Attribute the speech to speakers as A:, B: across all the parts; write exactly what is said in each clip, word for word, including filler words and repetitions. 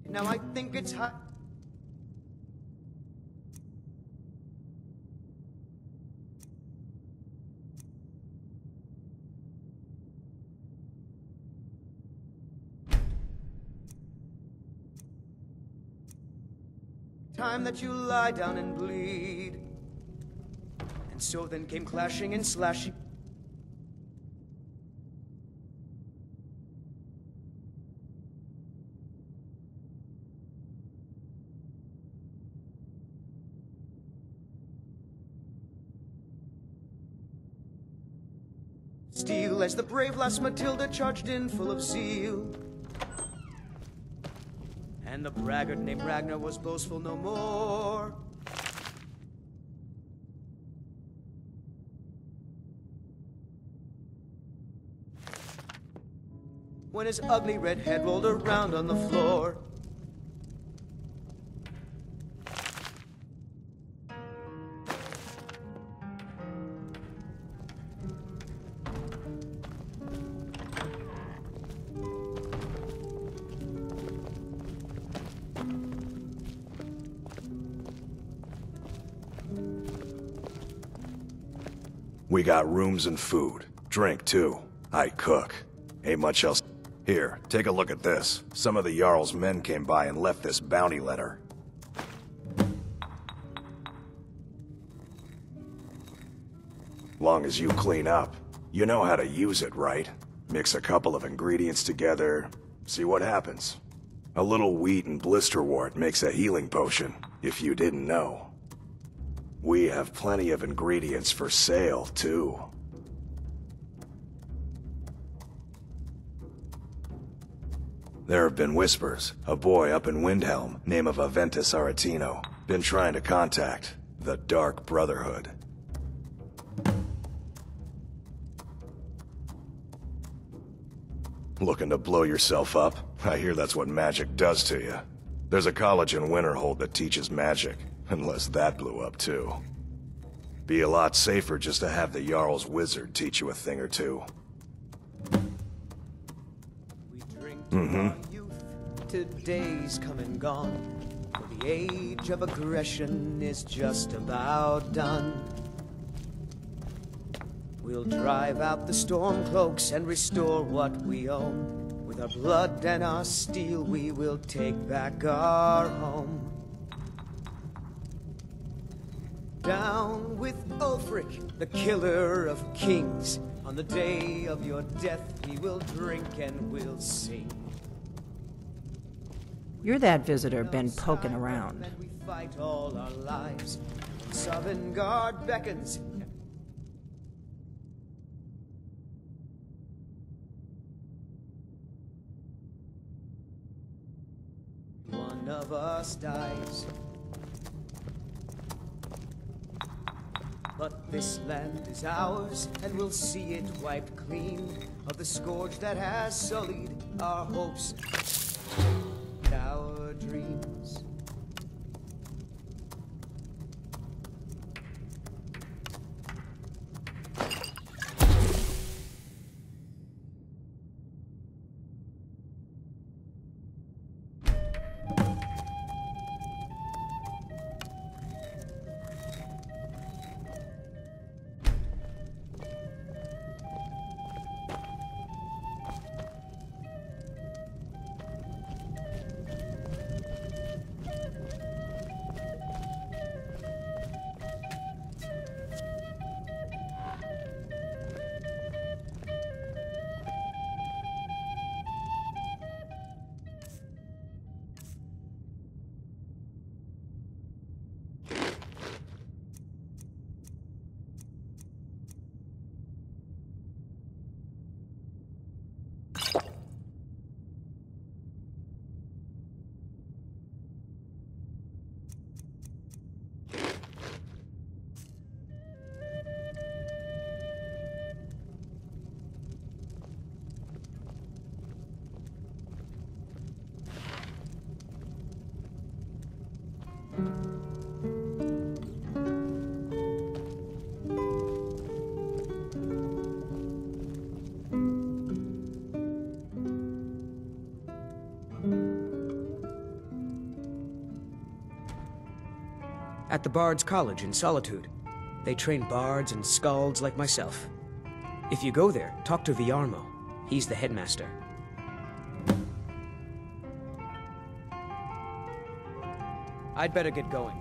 A: Now I think it's high. Time that you lie down and bleed. And so then came clashing and slashing. Steel as the brave lass Matilda charged in full of zeal. And the braggart named Ragnar was boastful no more. When his ugly red head rolled around on the floor.
B: We got rooms and food. Drink, too. I cook. Ain't much else. Here, take a look at this. Some of the Jarl's men came by and left this bounty letter. Long as you clean up. You know how to use it, right? Mix a couple of ingredients together, see what happens. A little wheat and blisterwort makes a healing potion, if you didn't know. We have plenty of ingredients for sale, too. There have been whispers. A boy up in Windhelm, name of Aventus Aretino, been trying to contact the Dark Brotherhood. Looking to blow yourself up? I hear that's what magic does to you. There's a college in Winterhold that teaches magic, unless that blew up too. Be a lot safer just to have the Jarl's wizard teach you a thing or two.
A: We drink to
B: Mm-hmm.
A: our youth, to days come and gone. For the age of aggression is just about done. We'll drive out the stormcloaks and restore what we own. With our blood and our steel, we will take back our home. Down with Ulfric, the killer of kings. On the day of your death, we will drink and we'll sing.
C: You're that visitor been poking around.
A: And we fight all our lives. Sovngarde beckons. One of us dies. But this land is ours, and we'll see it wiped clean of the scourge that has sullied our hopes and our dreams.
D: At the Bard's College in Solitude. They train bards and skalds like myself. If you go there, talk to Viarmo. He's the headmaster. I'd better get going.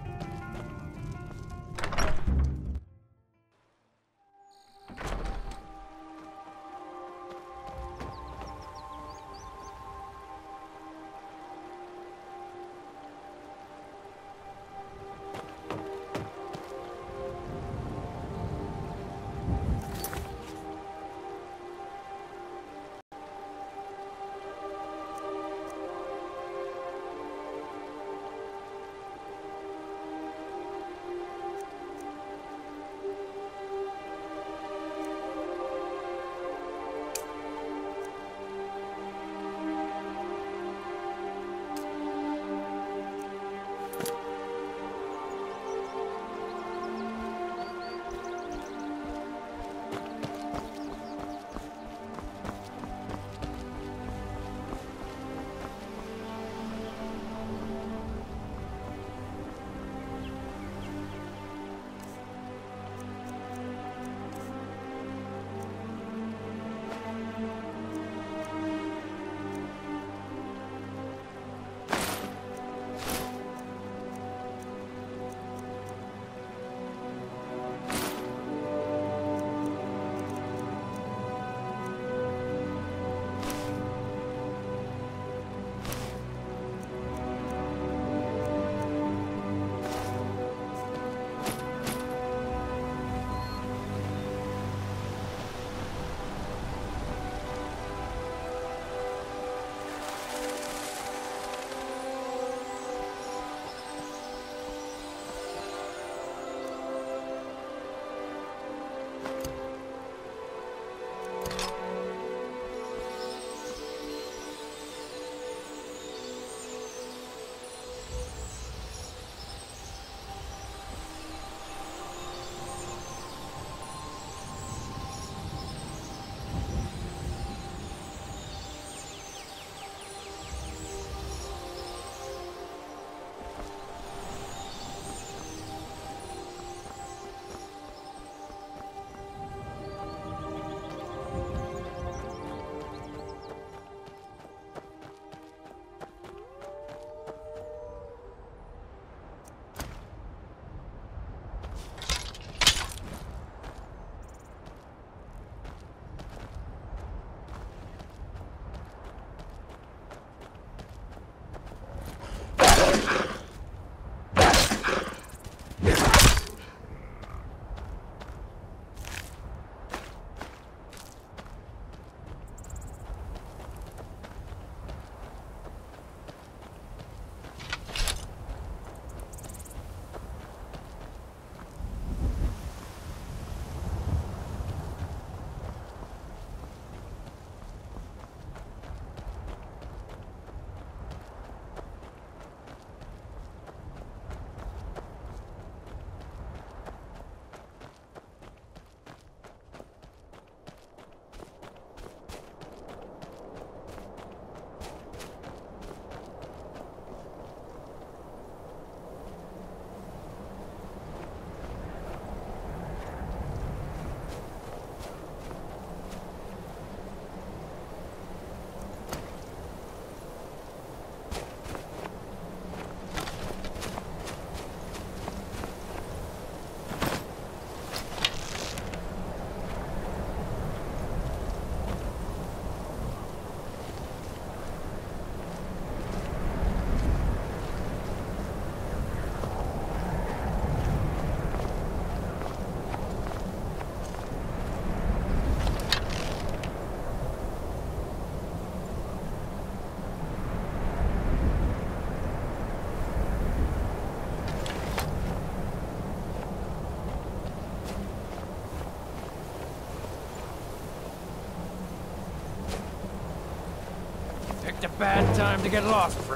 E: Picked a bad time to get lost, for.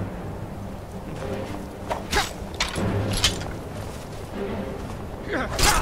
F: Yeah.